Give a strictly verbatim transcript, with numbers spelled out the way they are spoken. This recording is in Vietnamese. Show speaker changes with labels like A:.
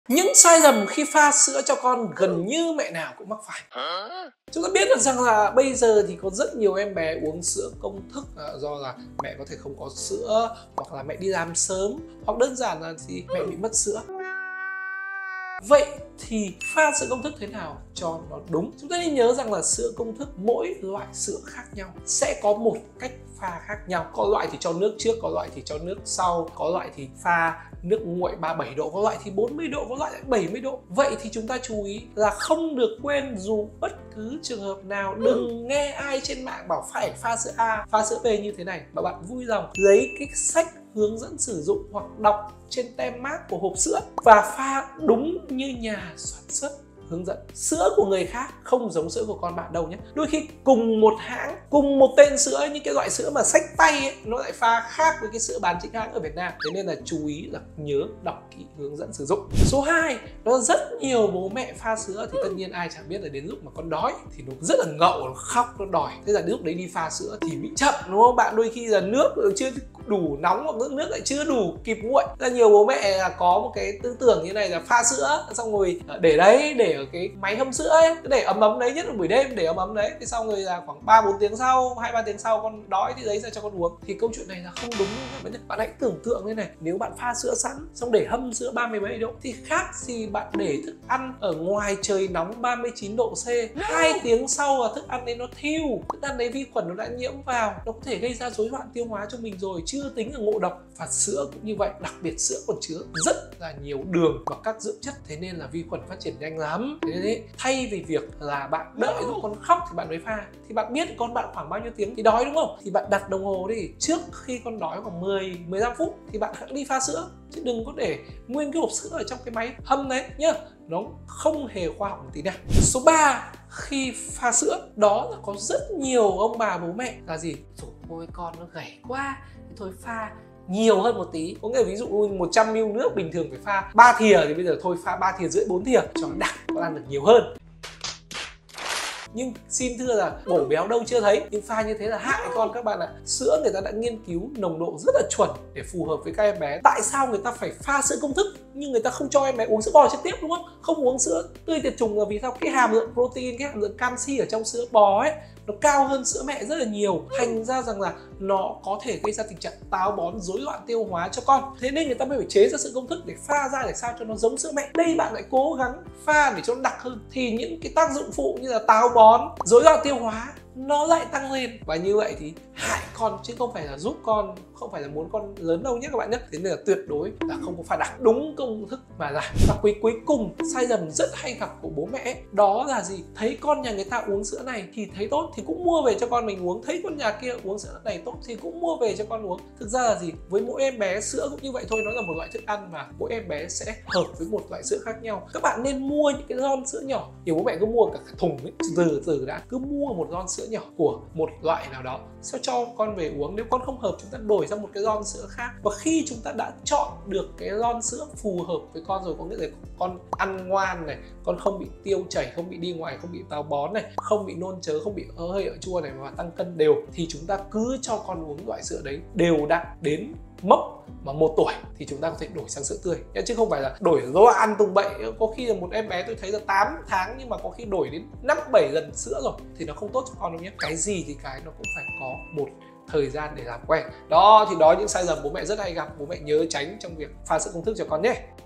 A: Những sai lầm khi pha sữa cho con gần như mẹ nào cũng mắc phải. Chúng ta biết được rằng là bây giờ thì có rất nhiều em bé uống sữa công thức do là mẹ có thể không có sữa, hoặc là mẹ đi làm sớm, hoặc đơn giản là thì mẹ bị mất sữa. Vậy thì pha sữa công thức thế nào cho nó đúng? Chúng ta nên nhớ rằng là sữa công thức, mỗi loại sữa khác nhau sẽ có một cách pha khác nhau. Có loại thì cho nước trước, có loại thì cho nước sau, có loại thì pha nước nguội ba mươi bảy độ, có loại thì bốn mươi độ, có loại lại bảy mươi độ. Vậy thì chúng ta chú ý là không được quên, dù bất cứ trường hợp nào đừng nghe ai trên mạng bảo phải pha sữa A, pha sữa B như thế này, mà bạn vui lòng lấy cái sách hướng dẫn sử dụng hoặc đọc trên tem mác của hộp sữa và pha đúng như nhà sản xuất hướng dẫn. Sữa của người khác không giống sữa của con bạn đâu nhé. Đôi khi cùng một hãng, cùng một tên sữa, những cái loại sữa mà xách tay ấy, nó lại pha khác với cái sữa bán chính hãng ở Việt Nam. Thế nên là chú ý là nhớ đọc kỹ hướng dẫn sử dụng. Số hai, đó là rất nhiều bố mẹ pha sữa thì tất nhiên ai chẳng biết là đến lúc mà con đói thì nó rất là ngậu, nó khóc, nó đòi. Thế là lúc đấy đi pha sữa thì bị chậm, đúng không bạn? Đôi khi là nước chưa đủ nóng, hoặc nước nước lại chưa đủ kịp nguội. Rất là nhiều bố mẹ là có một cái tư tưởng như này là pha sữa xong rồi để đấy, để ở cái máy hâm sữa ấy, để ấm ấm đấy, nhất là buổi đêm để ấm ấm đấy, thì xong rồi là khoảng ba bốn tiếng sau, hai ba tiếng sau con đói thì lấy ra cho con uống. Thì câu chuyện này là không đúng đâu. Bạn hãy tưởng tượng thế này, nếu bạn pha sữa sẵn xong để hâm sữa ba mươi bảy độ thì khác gì bạn để thức ăn ở ngoài trời nóng ba mươi chín độ C. Hai tiếng sau là thức ăn đấy nó thiêu, thức ăn đấy vi khuẩn nó đã nhiễm vào, nó có thể gây ra rối loạn tiêu hóa cho mình rồi, chưa tính là ngộ độc. Và sữa cũng như vậy, đặc biệt sữa còn chứa rất là nhiều đường và các dưỡng chất, thế nên là vi khuẩn phát triển nhanh lắm. Thế nên ấy, thay vì việc là bạn đợi lúc con khóc thì bạn mới pha, thì bạn biết con bạn khoảng bao nhiêu tiếng thì đói, đúng không? Thì bạn đặt đồng hồ đi, trước khi con đói khoảng mười mười lăm phút thì bạn hãy đi pha sữa, chứ đừng có để nguyên cái hộp sữa ở trong cái máy hâm đấy nhá. Nó không hề khoa học một tí nào. Số ba, khi pha sữa đó là có rất nhiều ông bà bố mẹ là gì? Rồi ôi con nó gầy quá, thì thôi pha nhiều hơn một tí. Có nghĩa ví dụ một trăm mi li lít nước bình thường phải pha ba thìa thì bây giờ thôi pha ba thìa rưỡi bốn thìa cho nó đặc, con ăn được nhiều hơn. Nhưng xin thưa là bổ béo đâu chưa thấy, nhưng pha như thế là hại con các bạn ạ. Sữa người ta đã nghiên cứu nồng độ rất là chuẩn để phù hợp với các em bé. Tại sao người ta phải pha sữa công thức nhưng người ta không cho em bé uống sữa bò trực tiếp, đúng không? Không uống sữa tươi tiệt trùng là vì sao? Cái hàm lượng protein, cái hàm lượng canxi ở trong sữa bò ấy nó cao hơn sữa mẹ rất là nhiều, thành ra rằng là nó có thể gây ra tình trạng táo bón, rối loạn tiêu hóa cho con. Thế nên người ta mới phải chế ra sữa công thức để pha ra để sao cho nó giống sữa mẹ. Đây bạn lại cố gắng pha để cho nó đặc hơn thì những cái tác dụng phụ như là táo bón, rối loạn tiêu hóa nó lại tăng lên, và như vậy thì hại con chứ không phải là giúp con, không phải là muốn con lớn đâu nhé các bạn nhé. Thế nên là tuyệt đối là không có pha đặc, đúng công thức mà ra. Và cuối cuối cùng, sai lầm rất hay gặp của bố mẹ đó là gì? Thấy con nhà người ta uống sữa này thì thấy tốt thì cũng mua về cho con mình uống, thấy con nhà kia uống sữa này tốt thì cũng mua về cho con uống. Thực ra là gì? Với mỗi em bé sữa cũng như vậy thôi, nó là một loại thức ăn mà mỗi em bé sẽ hợp với một loại sữa khác nhau. Các bạn nên mua những cái lon sữa nhỏ, nhiều bố mẹ cứ mua cả thùng ấy, từ từ đã, cứ mua một lon sữa nhỏ của một loại nào đó sao cho con về uống. Nếu con không hợp chúng ta đổi ra một cái lon sữa khác. Và khi chúng ta đã chọn được cái lon sữa phù hợp với con rồi, có nghĩa là con ăn ngoan này, con không bị tiêu chảy, không bị đi ngoài, không bị táo bón này, không bị nôn chớ, không bị ớ hơi ở chua này, mà tăng cân đều, thì chúng ta cứ cho con uống loại sữa đấy đều đặn đến mốc mà một tuổi thì chúng ta có thể đổi sang sữa tươi, chứ không phải là đổi lo ăn tùng bậy. Có khi là một em bé tôi thấy là tám tháng nhưng mà có khi đổi đến năm bảy lần sữa rồi thì nó không tốt cho con đâu nhé. Cái gì thì cái nó cũng phải có một thời gian để làm quen. Đó thì đó những sai lầm bố mẹ rất hay gặp, bố mẹ nhớ tránh trong việc pha sữa công thức cho con nhé.